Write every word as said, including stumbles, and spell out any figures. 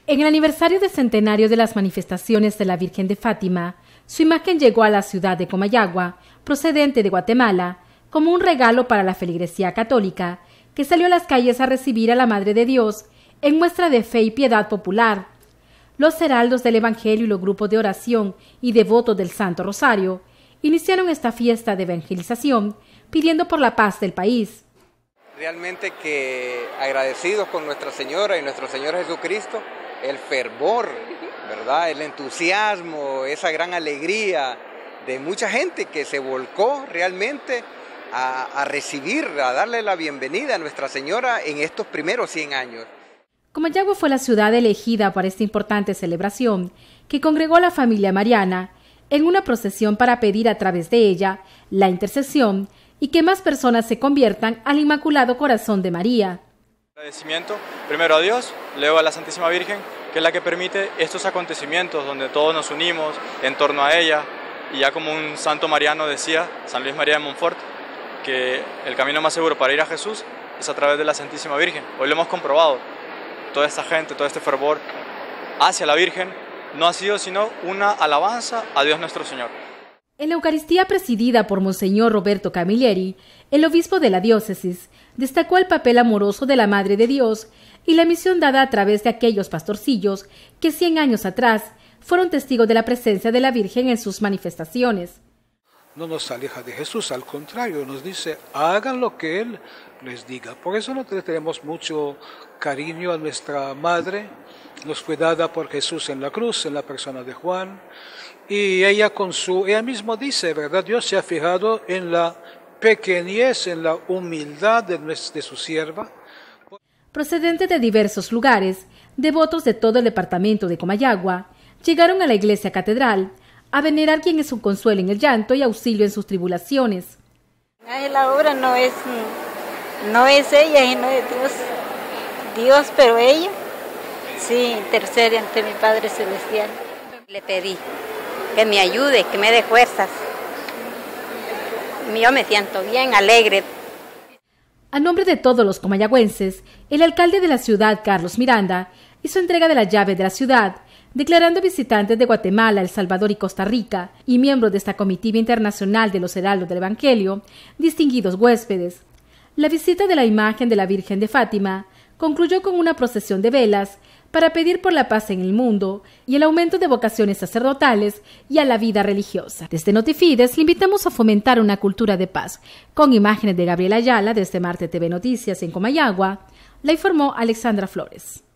En el aniversario del centenario de las manifestaciones de la Virgen de Fátima, su imagen llegó a la ciudad de Comayagua, procedente de Guatemala, como un regalo para la feligresía católica, que salió a las calles a recibir a la Madre de Dios en muestra de fe y piedad popular. Los heraldos del Evangelio y los grupos de oración y devotos del Santo Rosario iniciaron esta fiesta de evangelización pidiendo por la paz del país. Realmente que agradecidos con Nuestra Señora y nuestro Señor Jesucristo, el fervor, ¿verdad?, el entusiasmo, esa gran alegría de mucha gente que se volcó realmente a, a recibir, a darle la bienvenida a Nuestra Señora en estos primeros cien años. Comayagua fue la ciudad elegida para esta importante celebración que congregó a la familia mariana en una procesión para pedir a través de ella la intercesión y que más personas se conviertan al Inmaculado Corazón de María. Agradecimiento primero a Dios, luego a la Santísima Virgen, que es la que permite estos acontecimientos donde todos nos unimos en torno a ella, y ya como un santo mariano decía, San Luis María de Montfort, que el camino más seguro para ir a Jesús es a través de la Santísima Virgen. Hoy lo hemos comprobado, toda esta gente, todo este fervor hacia la Virgen no ha sido sino una alabanza a Dios nuestro Señor. En la Eucaristía presidida por Monseñor Roberto Camilleri, el obispo de la diócesis destacó el papel amoroso de la Madre de Dios y la misión dada a través de aquellos pastorcillos que cien años atrás fueron testigos de la presencia de la Virgen en sus manifestaciones. No nos aleja de Jesús, al contrario, nos dice, hagan lo que Él les diga. Por eso nosotros tenemos mucho cariño a nuestra Madre, nos fue dada por Jesús en la cruz, en la persona de Juan, y ella con su, ella misma dice, ¿verdad? Dios se ha fijado en la pequeñez, en la humildad de, de su sierva. Procedentes de diversos lugares, devotos de todo el departamento de Comayagua, llegaron a la iglesia catedral a venerar quien es un consuelo en el llanto y auxilio en sus tribulaciones. La obra no es, no es ella y no es Dios, Dios, pero ella sí intercede ante mi Padre Celestial. Le pedí que me ayude, que me dé fuerzas. Yo me siento bien, alegre. A nombre de todos los comayagüenses, el alcalde de la ciudad, Carlos Miranda, hizo entrega de las llaves de la ciudad, declarando visitantes de Guatemala, El Salvador y Costa Rica, y miembros de esta comitiva internacional de los heraldos del Evangelio, distinguidos huéspedes. La visita de la imagen de la Virgen de Fátima concluyó con una procesión de velas para pedir por la paz en el mundo y el aumento de vocaciones sacerdotales y a la vida religiosa. Desde Notifides le invitamos a fomentar una cultura de paz. Con imágenes de Gabriela Ayala desde Marte T V Noticias en Comayagua, la informó Alexandra Flores.